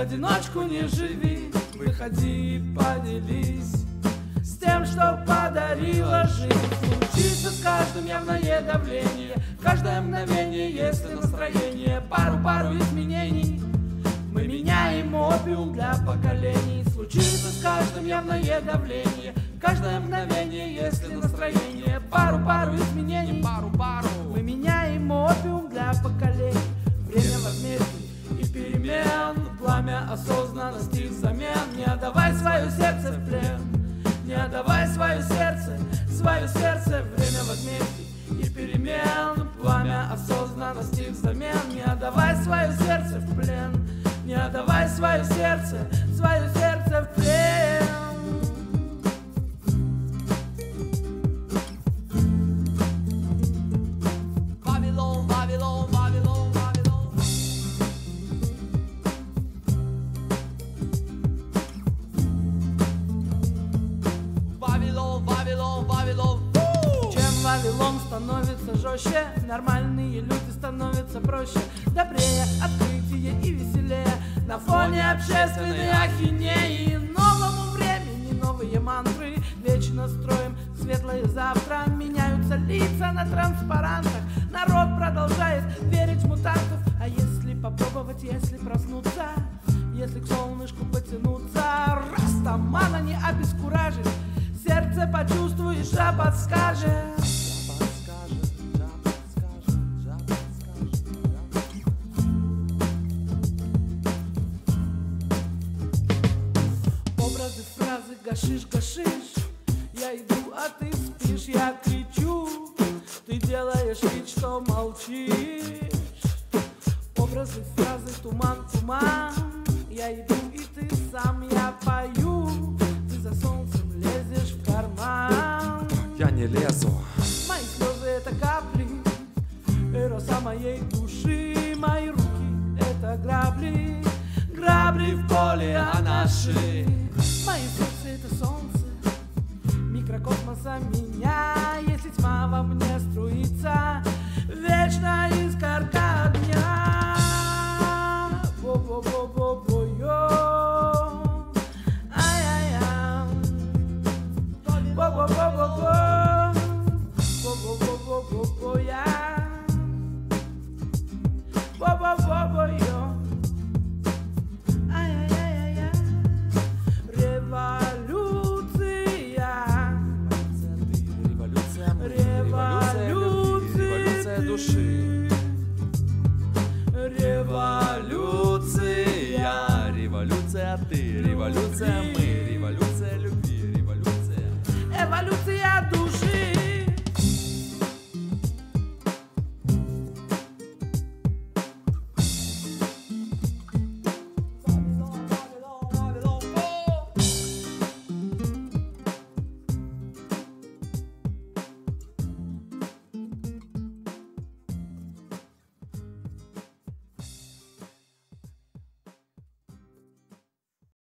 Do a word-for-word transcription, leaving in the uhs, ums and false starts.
одиночку не живи, выходи, поделись с тем, что подарила жизнь. Случится с каждым явное давление, в каждое мгновение, если настроение. Пару-пару изменений мы меняем опиум для поколений. Случится с каждым явное давление, в каждое мгновение, если настроение. Пару-пару изменений, пару-пару мы меняем опиум для поколений. Время возмездий и перемен, пламя осознанности взамен. Не отдавай свое сердце в плен, не отдавай свое сердце, свое сердце. Время возмездий и перемен, пламя осознанности взамен. Не отдавай свое сердце в плен, не отдавай свое сердце, свое сердце в плен. Вавилон, Вавилон, Вавилон, Вавилон. Вавилон, Вавилон, Вавилон. Чем Вавилон становится жестче, нормальные люди становятся проще, добрее, открытие и веселее. На фоне общественной ахинеи новому времени новые мантры. Вечно строим светлое завтра, меняются лица на транспарантах. Народ продолжает верить в мутантов. А если попробовать, если проснуться, если к солнышку потянуться, Растамана не обескуражит, сердце почувствуешь, а подскажет. Гашиш, гашиш, я иду, а ты спишь, я кричу, ты делаешь вид, что молчишь. Образы, фразы, туман, туман, я иду, и ты сам, я пою. Ты за солнцем лезешь в карман. Я не лезу. Мои слезы — это капли, роса моей души. Мои руки — это грабли, грабли в поле, а наши. Мое сердце — это солнце микрокосмоса меня. Если тьма во мне струится, вечная искорка огня. Бо-бо-бо-бо-бо-йо, ай-яй-яй. Бо-бо-бо-бо-бо, бо-бо-бо-бо-бо-я. Бо-бо-бо-бо-йо. Революция, революция ты, революция мы, революция любви, революция. Эволюция